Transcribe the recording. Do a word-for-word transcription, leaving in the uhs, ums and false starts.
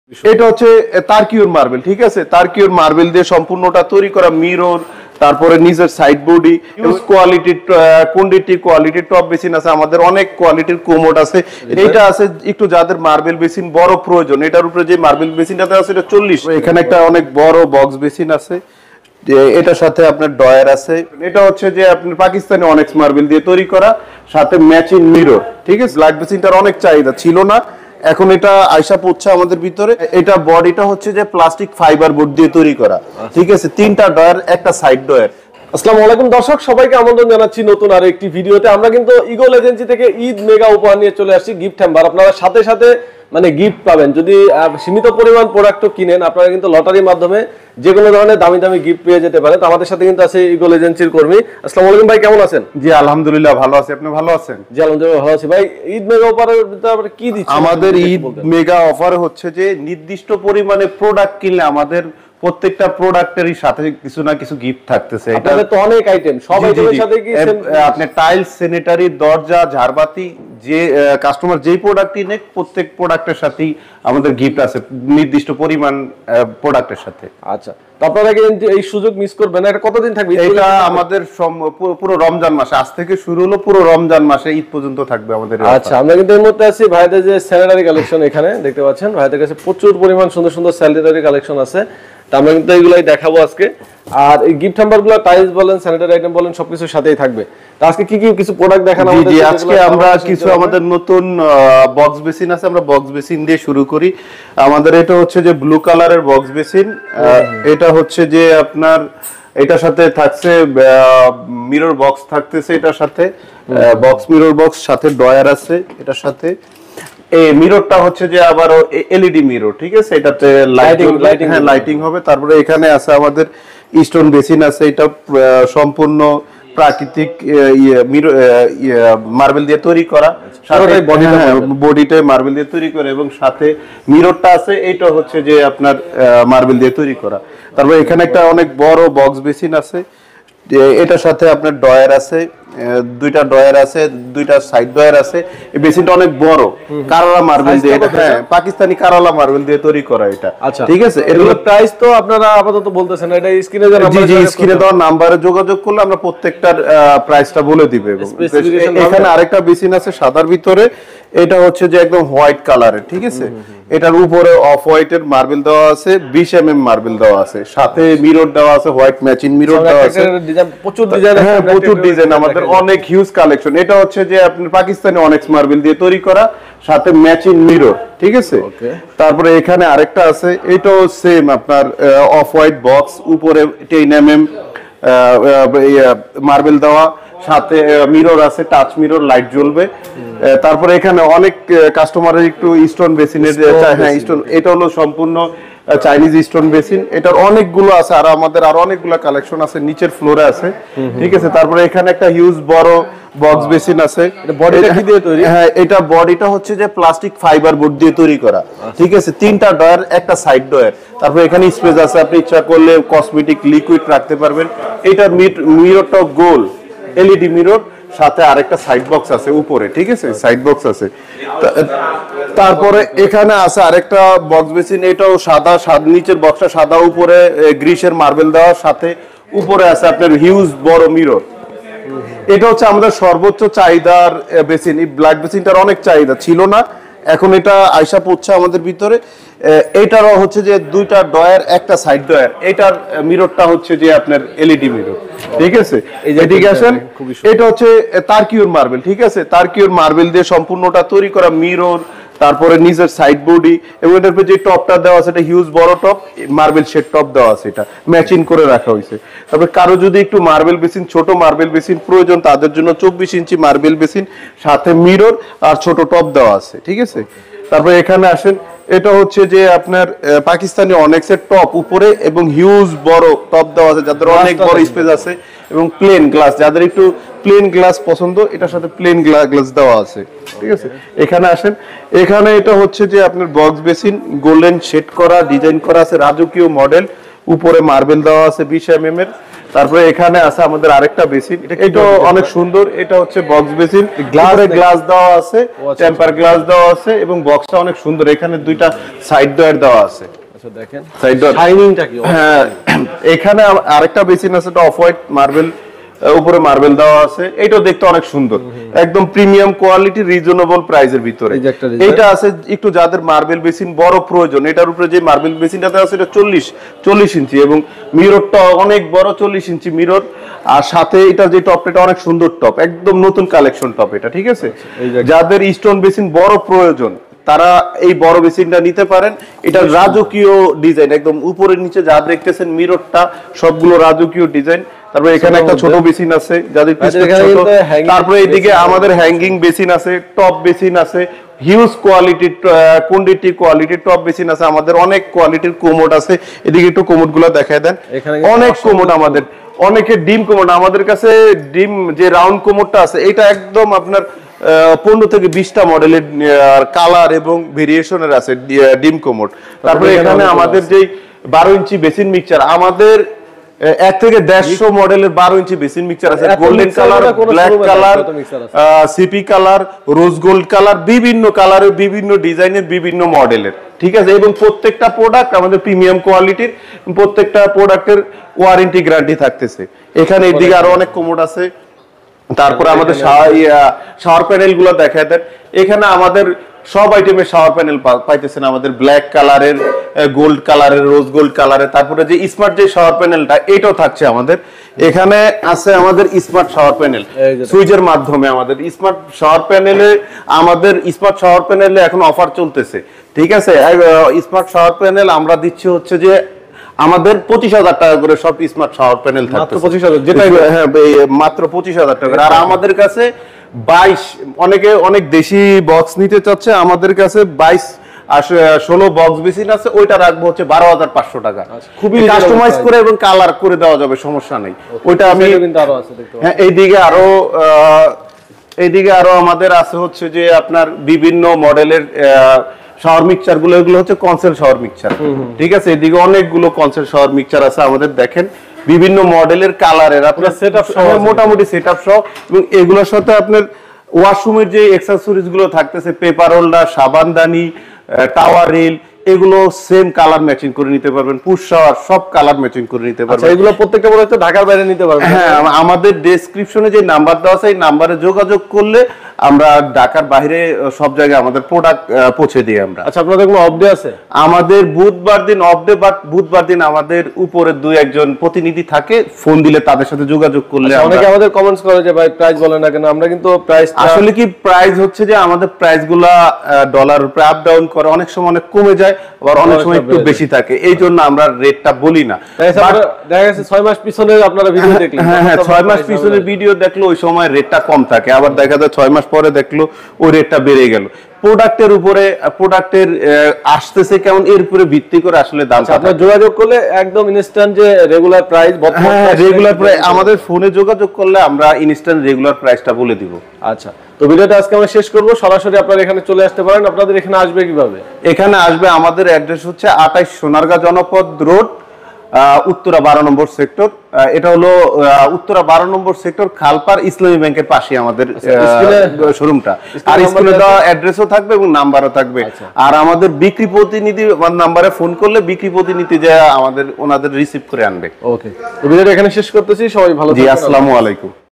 এটা হচ্ছে তারকিউর মার্বেল, ঠিক আছে। তারকিউর মার্বেল দিয়ে সম্পূর্ণটা তৈরি করা মিরর, তারপরে নিজের side body, quality quantity quality top basin আছে আমাদের, অনেক কোয়ালিটির কোমোড আছে। এটা আছে একটু যাদের মার্বেল বেসিন বড় প্রয়োজন, এটার উপরে যে মার্বেল বেসিনটা আছে এটা চল্লিশ। এখানে একটা অনেক বড় বক্স বেসিন আছে, এটার সাথে আপনার ডয়ার আছে। এটা হচ্ছে যে আপনার পাকিস্তানি অনেক্স মার্বেল দিয়ে তৈরি করা, সাথে ম্যাচিং মিরর, ঠিক আছে। ব্ল্যাক বেসিনটার অনেক চাহিদা ছিল না, এখন এটা আয়সা পড়ছে আমাদের ভিতরে। এটা বডিটা হচ্ছে যে প্লাস্টিক ফাইবার বোর্ড দিয়ে তৈরি করা, ঠিক আছে। তিনটা ডয়ার, একটা সাইড ডয়ার। আসসালামু আলাইকুম দর্শক, সবাইকে আমন্ত্রণ জানাচ্ছি নতুন আরো একটি ভিডিওতে। আমরা কিন্তু ইগল এজেন্সি থেকে ঈদ মেগা উপহার নিয়ে চলে আসছি, গিফট হ্যাম্পার। আপনারা সাথে সাথে মানে গিফট পাবেন। যদি সীমিত পরিমাণ প্রোডাক্টও কিনেন, আপনারা কিন্তু লটারির মাধ্যমে যে কোনো ধরনের দামি দামি গিফট পেয়ে যেতে পারেন। তো আমাদের সাথে কিন্তু আছে ইগল এজেন্সির কর্মী। আসসালামু আলাইকুম ভাই, কেমন আছেন? জি আলহামদুলিল্লাহ ভালো আছি, আপনি ভালো আছেন? জি আলহামদুলিল্লাহ ভালো আছি। ভাই ঈদ মেগা অফারে কি দিচ্ছেন? আমাদের ঈদ মেগা অফার হচ্ছে যে নির্দিষ্ট পরিমাণে প্রোডাক্ট কিনলে আমাদের প্রত্যেকটা প্রোডাক্টেরই সাথে কিছু না কিছু গিফট থাকতেছে। এটা তো অনেক আইটেম, সব আইটেমের সাথে কি আপনি টাইলস, স্যানিটারি, দরজা, ঝাড়বাতি, যে কাস্টমার যেই প্রোডাক্টই নেক প্রত্যেক প্রোডাক্টের সাথেই আমাদের গিফট আছে নির্দিষ্ট পরিমাণ প্রোডাক্টের সাথে। আচ্ছা, তো আপনারা কি এই সুযোগ মিস করবেন না? এটা কতদিন থাকবে? এটা আমাদের পুরো রমজান মাসে, আজ থেকে শুরু হলো, পুরো রমজান মাসে ঈদ পর্যন্ত থাকবে আমাদের। আচ্ছা, আমরা কিন্তু এর মধ্যে আছি ভাইদের যে স্যানিটারি কালেকশন, এখানে দেখতে পাচ্ছেন ভাইদের কাছে প্রচুর পরিমাণ সুন্দর সুন্দর স্যানিটারি কালেকশন আছে। তা আমরা কিন্তু এগুলাই দেখাবো আজকে। আর এই গিফট হ্যাম্পারগুলো টাইলস বলেন, স্যানিটারি আইটেম বলেন, সবকিছুর সাথেই থাকবে। তো আজকে কি কি কিছু প্রোডাক্ট দেখানো আমাদের? জি, আজকে আমরা কিছু আমাদের নতুন বক্স বেসিন আছে, আমরা বক্স বেসিন দিয়ে শুরু করি। আমাদের এটা হচ্ছে যে ব্লু কালারের বক্স বেসিন। এটা হচ্ছে যে আপনার এটার সাথে থাকছে মিরর বক্স থাকতেছে, এটার সাথে বক্স মিরর বক্স, সাথে ডয়ার আছে এটার সাথে। এই মিররটা হচ্ছে যে আবার এলইডি মিরর, ঠিক আছে। এটাতে লাইটিং লাইটিং হ্যাঁ লাইটিং হবে। তারপরে এখানে আছে আমাদের স্টোন বেসিন আছে, এটা সম্পূর্ণ প্রাকৃতিক মার্বেল দিয়ে তৈরি করা, বডিটাই মার্বেল দিয়ে তৈরি করা, এবং সাথে মিররটা আছে, এইটা হচ্ছে যে আপনার মার্বেল দিয়ে তৈরি করা। তারপরে এখানে একটা অনেক বড় বক্স বেসিন আছে, এটার সাথে আপনার ডয়ার আছে, দুইটা ডয়ার আছে, দুইটা সাইড ডয়ার আছে। এই বেসিনটা অনেক বড়, কারালা মার্বেল দিয়ে, হ্যাঁ পাকিস্তানি কারালা মার্বেল দিয়ে তৈরি করা এটা, ঠিক আছে। এর প্রাইস তো আপনারা আপাতত বলতেছেন, এটা স্ক্রিনে দেওয়া নাম্বারে, জি জি স্ক্রিনে দেওয়া নম্বরে যোগাযোগ করলে আমরা প্রত্যেকটার প্রাইসটা বলে দিব। এবং এখানে আরেকটা বেসিন আছে সাদার ভিতরে, এটা হচ্ছে যে একদম হোয়াইট কালারের, ঠিক আছে। এটার উপরে অফ হোয়াইটের মার্বেল দেওয়া আছে, বিশ এম এম মার্বেল দেওয়া আছে, সাথে মিরর দেওয়া আছে, হোয়াইট ম্যাচিং মিরর দেওয়া আছে। প্রচুর ডিজাইন, হ্যাঁ প্রচুর ডিজাইন, আমাদের অনেক হিউজ কালেকশন। এটা হচ্ছে যে আপনার পাকিস্তানি অনেক্স মার্বেল দিয়ে তৈরি করা, সাথে ম্যাচিং মিরর, ঠিক আছে। তারপরে এখানে আরেকটা আছে, এটাও সেম আপনার অফ হোয়াইট বক্স, উপরে টেন এম এম মার্বেল দেওয়া, সাথে মিরর আছে, টাচ মিরর, লাইট জ্বলবে। তারপরে এখানে অনেক কাস্টমারের একটু স্টোন বেসিনের, হ্যাঁ স্টোন, এটা হলো সম্পূর্ণ চাইনিজ স্টোন বেসিন। এটার অনেকগুলো আছে, আর আমাদের আরো অনেকগুলো কালেকশন আছে নিচের ফ্লোরে আছে, ঠিক আছে। তারপরে এখানে একটা হিউজ বড় বক্স বেসিন আছে। বডিটা কি দিয়ে তৈরি? হ্যাঁ এটা বডিটা হচ্ছে যে প্লাস্টিক ফাইবার বোর্ড দিয়ে তৈরি করা, ঠিক আছে। তিনটা ডয়ার, একটা সাইড ডয়ার। তারপরে এখানে স্পেস আছে, আপনি ইচ্ছা করলে কসমেটিক লিকুইড রাখতে পারবেন। এটার মিররটা গোল এলইডি মিরর, সাথে আরেকটা সাইড বক্স আছে উপরে, ঠিক আছে, সাইড বক্স আছে। তারপরে এখানে আছে আরেকটা বক্স বেসিন, এটাও সাদা, সাদা নিচের বক্সটা সাদা, উপরে গ্রিসের মার্বেল দেওয়া, সাথে উপরে আছে আপনার হিউজ বড় মিরর। এটা হচ্ছে আমাদের সর্বোচ্চ চাহিদার বেসিন। এই ব্ল্যাক বেসিনটার অনেক চাহিদা ছিল না, এখন এটা আয়সা পড়ছে আমাদের ভিতরে। এটারও হচ্ছে যে দুইটা ডয়ার, একটা সাইড ডয়ার। এটার মিররটা হচ্ছে যে আপনার এলইডি মিরর, ঠিক আছে। এদিকে আসেন, এটা হচ্ছে তারকিউর মার্বেল, ঠিক আছে। তারকিউর মার্বেল দিয়ে সম্পূর্ণটা তৈরি করা মিরর, তারপরে নিজের সাইড বডি, এবং এটার যে টপটা দেওয়া আছে এটা হিউজ বড় টপ, মার্বেল শেড টপ দেওয়া আছে, এটা ম্যাচিং করে রাখা হয়েছে। তারপরে কারো যদি একটু মার্বেল বেসিন, ছোট মার্বেল বেসিন প্রয়োজন, তাদের জন্য চব্বিশ ইঞ্চি মার্বেল বেসিন, সাথে মিরর আর ছোট টপ দেওয়া আছে, ঠিক আছে। তারপরে এখানে আসেন, এটা হচ্ছে যে আপনার পাকিস্তানি অনেক্সের টপ উপরে, এবং হিউজ বড় টপ দেওয়া আছে, যাদের অনেক বড় স্পেস আছে, এবং প্লেন গ্লাস, যাদের একটু প্লেন গ্লাস পছন্দ, এটার সাথে প্লেন গ্লাস দেওয়া আছে, ঠিক আছে। এখানে আসেন, এখানে এটা হচ্ছে যে আপনার বক্স বেসিন, গোল্ডেন শেড করা, ডিজাইন করা আছে, রাজকীয় মডেল, উপরে মার্বেল দেওয়া আছে বিশ এম এম এর, তারপরে এখানে আছে আমাদের আরেকটা বেসিন, এটা অনেক সুন্দর। এটা হচ্ছে বক্স বেসিন, গ্লাসে গ্লাস দেওয়া আছে, টেম্পার গ্লাস দেওয়া আছে এবং বক্সটা অনেক সুন্দর। এখানে দুইটা সাইড ডয়ার দেওয়া আছে। আচ্ছা দেখেন সাইড ডয়ার শাইনিংটা কি। হ্যাঁ, এখানে আরেকটা বেসিন আছে, এটা অফ হোয়াইট মার্বেল, উপরে মার্বেল দেওয়া আছে। এটাও দেখতে অনেক সুন্দর, একদম প্রিমিয়াম কোয়ালিটি, রিজনেবল প্রাইসের ভিতরে। এটা আছে একটু যাদের মার্বেল বেসিন বড় প্রয়োজন, এটার উপরে যে মার্বেল বেসিনটাতে আছে এটা চল্লিশ চল্লিশ ইঞ্চি এবং মিররটা অনেক বড়, চল্লিশ ইঞ্চি মিরর। আর সাথে এটা যে টপ, এটা অনেক সুন্দর টপ, একদম নতুন কালেকশন টপ এটা, ঠিক আছে। যাদের স্টোন বেসিন বড় প্রয়োজন তারা এই বড় বেসিনটা নিতে পারেন। এটা রাজকীয় ডিজাইন, একদম উপরে নিচে যা দেখতেছেন মিররটা সবগুলো রাজকীয় ডিজাইন। তারপরে এখানে একটা ছোট বেসিন আছে যাদের ছোট। তারপরে এইদিকে আমাদের হ্যাঙ্গিং বেসিন আছে, টপ বেসিন আছে, হিউজ কোয়ালিটির কোয়ান্টিটি কোয়ালিটির টপ বেসিন আছে। আমাদের অনেক কোয়ালিটির কোমোড আছে। এদিকে একটু কোমোড গুলো দেখায় দেন, অনেক কোমোড আমাদের, অনেকে ডিম কোমোড। আমাদের কাছে ডিম যে রাউন্ড কোমোডটা আছে এটা একদম আপনার পনেরো থেকে বিশটা মডেলের কালার এবং ভেরিয়েশনের আছে ডিম কোমোড। তারপরে এখানে আমাদের যে বারো ইঞ্চি বেসিন মিক্সচার, আমাদের এক থেকে দেড়শো মডেলের বারো ইঞ্চি বেসিন মিক্সচার আছে। Golden colour, black colour, CP colour, rose gold colour, বিভিন্ন কালারের, বিভিন্ন ডিজাইনের, বিভিন্ন মডেলের, ঠিক আছে। এবং প্রত্যেকটা প্রোডাক্ট আমাদের প্রিমিয়াম কোয়ালিটির, প্রত্যেকটা প্রোডাক্টের ওয়ারেন্টি গ্যারান্টি থাকতেছে। এখানে এদিকে আরো অনেক কোমোড আছে। তারপরে আমাদের শাওয়ার প্যানেল গুলো দেখা দেন। এখানে আমাদের সব আইটেমের শাওয়ার প্যানেল পাইতেছেন, আমাদের ব্ল্যাক কালারের, গোল্ড কালারের, রোজ গোল্ড কালারের। তারপরে যে স্মার্ট যে শাওয়ার প্যানেলটা এটাও থাকছে আমাদের এখানে আছে। আমাদের স্মার্ট শাওয়ার প্যানেল সুইচের মাধ্যমে, আমাদের স্মার্ট শাওয়ার প্যানেলে আমাদের স্মার্ট শাওয়ার প্যানেলে এখন অফার চলতেছে, ঠিক আছে। স্মার্ট শাওয়ার প্যানেল আমরা দিচ্ছি হচ্ছে যে আমাদের পঁচিশ হাজার টাকা করে সব স্মার্ট শাওয়ার প্যানেল থাকছে, পঁচিশ হাজার, যেটা হ্যাঁ মাত্র পঁচিশ হাজার টাকা। আর আমাদের কাছে বাইশ, অনেকে অনেক দেশি বক্স নিতে চাচ্ছে, আমাদের কাছে বাইশ আর ষোলো বক্স বেসিন আছে, ওইটা রাখবো হচ্ছে বারো হাজার পাঁচশো টাকা। খুবই কাস্টমাইজ করে এবং কালার করে দেওয়া যাবে, সমস্যা নেই। ওইটা আমি হ্যাঁ এইদিকে আরো এইদিকে আরো আমাদের আছে হচ্ছে যে আপনার বিভিন্ন মডেলের শাওয়ার মিক্সচার গুলো, এগুলো হচ্ছে কনসেল শাওয়ার মিক্সচার, ঠিক আছে। এদিকে অনেকগুলো কনসেল শাওয়ার মিক্সচার আছে আমাদের, দেখেন বিভিন্ন মডেলের কালারের আপনার সেটআপ সহ, মোটামুটি সেটআপ সহ। এবং এগুলোর সাথে আপনার ওয়াশরুমের যে অ্যাকসেসরিজ গুলো থাকতেছে, পেপার হোল্ডার, সাবানদানি, টাওয়ার রিল, এগুলো সেম কালার ম্যাচিং করে নিতে পারবেন। পুশ শাওয়ার সব কালার ম্যাচিং করে নিতে পারবেন। আচ্ছা, এগুলো প্রত্যেকটা প্রোডাক্ট ঢাকার বাইরে নিতে পারবেন। হ্যাঁ, আমাদের ডেসক্রিপশনে যে নাম্বার দেওয়া আছে এই নাম্বারে যোগাযোগ করলে আমরা ঢাকার বাইরে সব জায়গায় আমাদের প্রোডাক্ট পৌঁছে দিই আমরা। আচ্ছা, আপনাদের কোনো অফ ডে আছে? আমাদের বুধবার দিন অফ ডে, বাট বুধবার দিন আমাদের উপরে দুই একজন প্রতিনিধি থাকে, ফোন দিলে তাদের সাথে যোগাযোগ করলে। অনেকে আমাদের কমেন্টস করে যে ভাই প্রাইস বলেন না কেন, আমরা কিন্তু প্রাইস, আসলে কি প্রাইস হচ্ছে যে আমাদের প্রাইসগুলা ডলার উপরে আপ ডাউন করে, অনেক সময় অনেক কমে যায়, আবার অনেক সময় একটু বেশি থাকে, এই জন্য আমরা রেটটা বলি না। দেখা গেছে ছয় মাস পিছনে আপনারা ভিডিও দেখলেন, হ্যাঁ হ্যাঁ ছয় মাস পিছনে ভিডিও দেখলো ওই সময় রেটটা কম থাকে, আবার দেখা যায় ছয় মাস পরে দেখলো ওই রেটটা বেড়ে গেল। প্রোডাক্টের উপরে, প্রোডাক্টের আসতেছে কেমন এর উপরে ভিত্তি করে আসলে দাম। আপনারা যোগাযোগ করলে একদম ইনস্ট্যান্ট যে রেগুলার প্রাইস, হ্যাঁ রেগুলার প্রাইস আমাদের ফোনে যোগাযোগ করলে আমরা ইনস্ট্যান্ট রেগুলার প্রাইসটা বলে দিব। আচ্ছা, তো ভিডিওটা আজকে আমরা শেষ করব। সরাসরি আপনারা এখানে চলে আসতে পারেন। আপনাদের এখানে আসবে কিভাবে? এখানে আসবে, আমাদের অ্যাড্রেস হচ্ছে আটাইশ সোনারগাঁ জনপদ রোড, উত্তরা বারো নম্বর সেক্টর। এটা হলো উত্তরা বারো নম্বর সেক্টর, খালপার ইসলামী ব্যাংকের পাশে আমাদের শোরুমটা। আর স্ক্রিনে দেওয়া অ্যাড্রেসও থাকবে এবং নাম্বারও থাকবে। আর আমাদের বিক্রি প্রতিনিধি নাম্বারে ফোন করলে বিক্রি প্রতিনিধি যে আমাদের ওনাদের রিসিভ করে আনবে। ওকে, তো ভিডিওটা এখানে শেষ করতেছি। সবাই ভালো থাকবেন। জি, আসসালামু আলাইকুম।